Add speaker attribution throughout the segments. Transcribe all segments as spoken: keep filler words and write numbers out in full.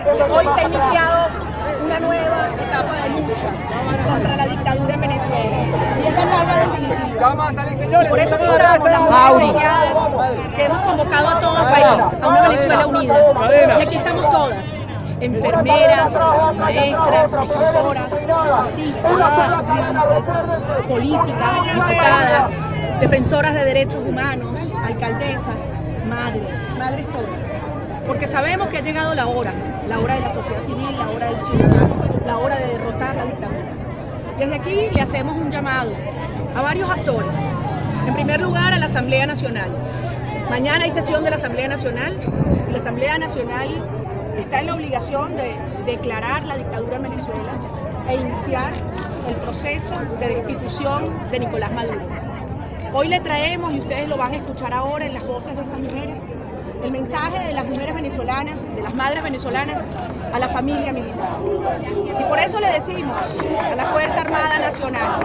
Speaker 1: Hoy se ha iniciado una nueva etapa de lucha contra la dictadura en Venezuela. Y es la etapa definitiva. Y por eso estamos las mujeres que hemos convocado a todo el país a una Venezuela unida. Y aquí estamos todas. Enfermeras, maestras, escritoras, artistas, estudiantes, políticas, diputadas, defensoras de derechos humanos, alcaldesas, madres, madres todas. Porque sabemos que ha llegado la hora, la hora de la sociedad civil, la hora del ciudadano, la hora de derrotar la dictadura. Desde aquí le hacemos un llamado a varios actores. En primer lugar, a la Asamblea Nacional. Mañana hay sesión de la Asamblea Nacional y la Asamblea Nacional está en la obligación de declarar la dictadura en Venezuela e iniciar el proceso de destitución de Nicolás Maduro. Hoy le traemos, y ustedes lo van a escuchar ahora en las voces de estas mujeres, el mensaje de las mujeres venezolanas, de las madres venezolanas, a la familia militar. Y por eso le decimos a la Fuerza Armada Nacional,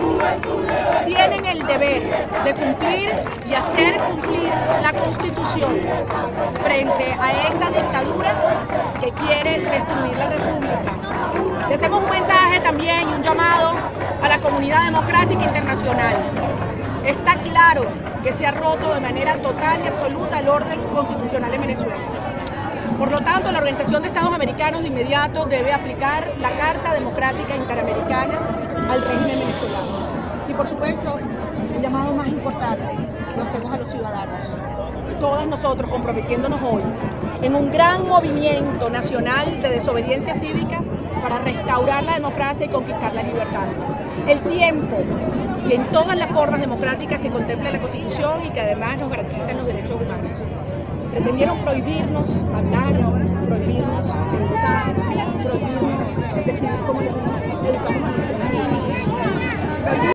Speaker 1: tienen el deber de cumplir y hacer cumplir la Constitución frente a esta dictadura que quiere destruir la República. Le hacemos un mensaje también y un llamado a la comunidad democrática internacional. Está claro que se ha roto de manera total y absoluta el orden constitucional en Venezuela. Por lo tanto, la Organización de Estados Americanos de inmediato debe aplicar la Carta Democrática Interamericana al régimen venezolano. Y por supuesto, el llamado más importante lo hacemos a los ciudadanos. Todas nosotros comprometiéndonos hoy en un gran movimiento nacional de desobediencia cívica para restaurar la democracia y conquistar la libertad. El tiempo y en todas las formas democráticas que contempla la Constitución y que además nos garantizan los derechos humanos. Pretendieron prohibirnos hablar, prohibirnos pensar, prohibirnos decidir cómo educamos a nuestros